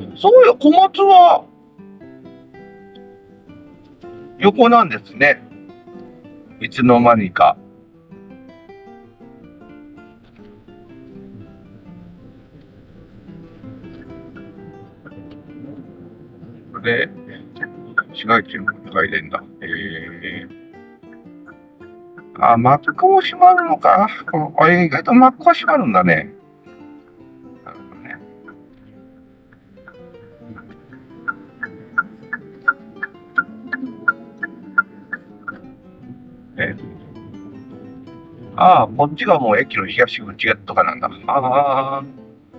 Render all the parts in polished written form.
そうよ、小松は横なんですね。いつの間にか。で、市街地の外伝だ。あ、マックも閉まるのか。意外とマックは閉まるんだね。なるほどね。ああ、こっちがもう駅の東口とかなんだ。ああ。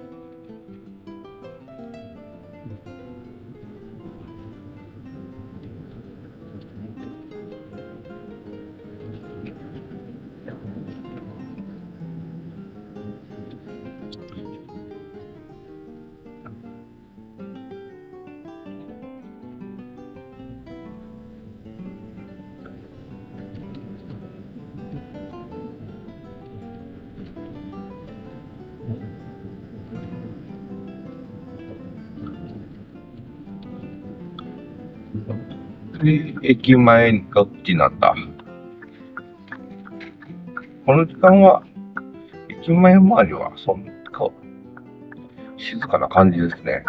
で、駅前がこっちなんだ。この時間は、駅前周りはそんな静かな感じですね。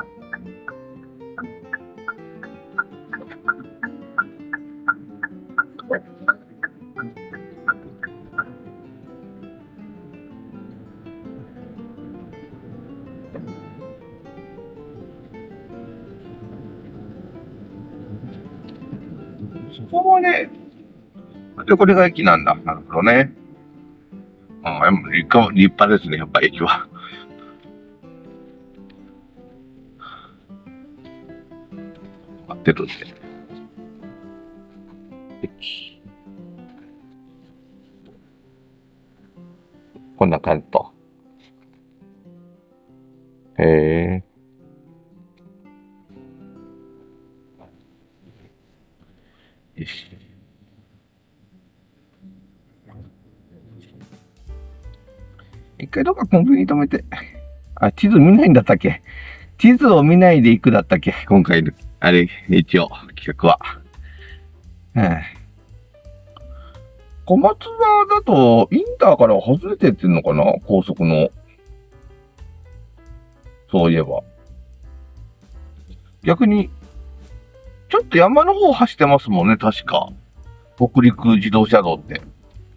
そこはね、で、これが駅なんだ。なるほどね。立派ですね、やっぱ駅は。待ってるんで。駅。こんな感じと。へえ。よし。一回どっかコンビニ止めて。あ、地図見ないんだったっけ？地図を見ないで行くだったっけ？今回の、あれ、一応、企画は。小松沢だと、インターから外れてってんのかな？高速の。そういえば。逆に、ちょっと山の方走ってますもんね、確か。北陸自動車道って。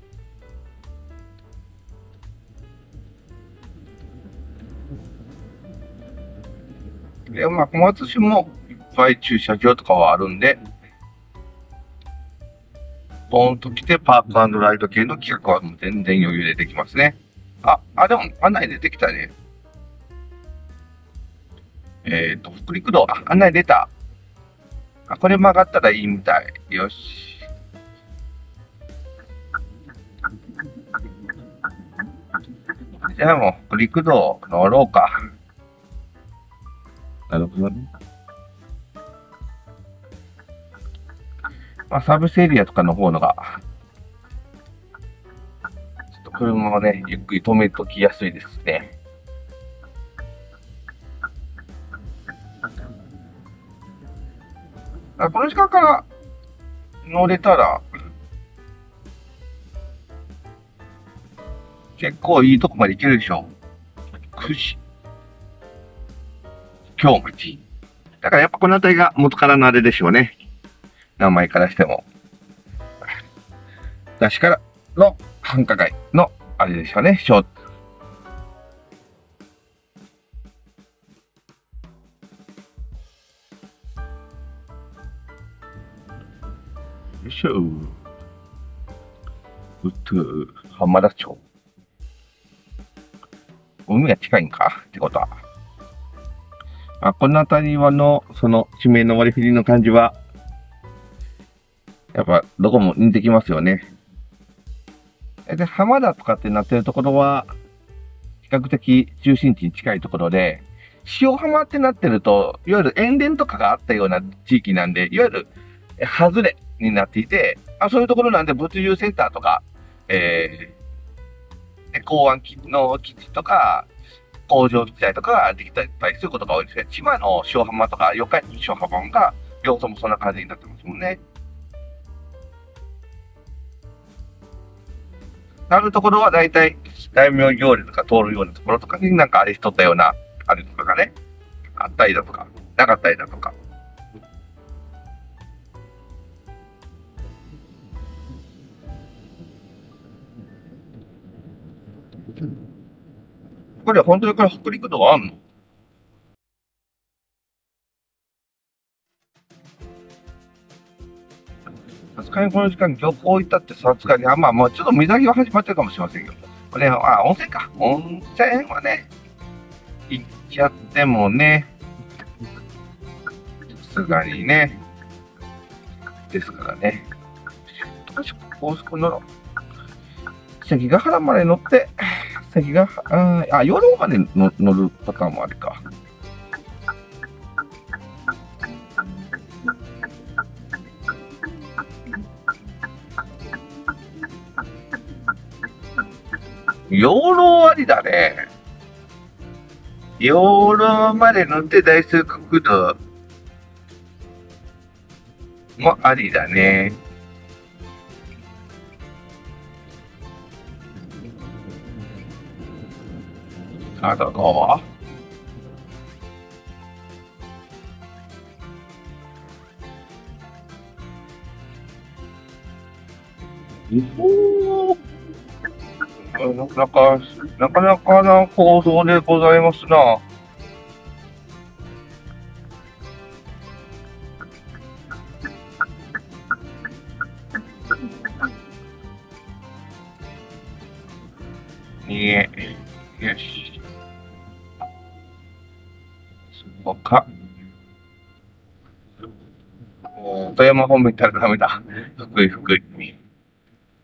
で、まあ、小松市もいっぱい駐車場とかはあるんで、ポーンと来てパーク&ライド系の企画は全然余裕でできますね。でも案内出てきたね。北陸道、案内出た。これ曲がったらいいみたい。よし。じゃあもう北陸道乗ろうか。なるほどね。まあ、サービスエリアとかの方のが、ちょっと車をね、ゆっくり止めときやすいですね。この時間から乗れたら、結構いいとこまで行けるでしょ。京町。だからやっぱこの辺りが元からのあれでしょうね。名前からしても。昔からの繁華街のあれでしょうね。よいしょ。浜田町。海が近いんかってことは。この辺りはその地名の割り振りの感じは、やっぱどこも似てきますよね。で、浜田とかってなってるところは、比較的中心地に近いところで、塩浜ってなってると、いわゆる塩田とかがあったような地域なんで、いわゆる外れになっていて、そういうところなんで物流センターとか、港湾の基地とか、 工場自体とかができたりすることが多いですね。千葉の塩浜とか、四日市塩浜が、要素もそんな感じになってますもんね。なるところは大体、大名行列とか通るようなところとかになんかあれしとったような、あれとかがね、あったりだとか、なかったりだとか。これ本当にこれ北陸道あんの？さすがにこの時間漁港行ったってさすがに、まあもうちょっと水揚げは始まってるかもしれませんけど。これ、温泉か。温泉はね、行っちゃってもね、さすがにね、ですからね。高速の関ヶ原まで乗って、関ヶ原、養老まで乗るパターンもあるか。養老ありだね。養老まで乗って大数国道もありだね。あとどうなかなかな構造でございますな。いえ、よし。そうか。富山方面行ったらダメだ。福井。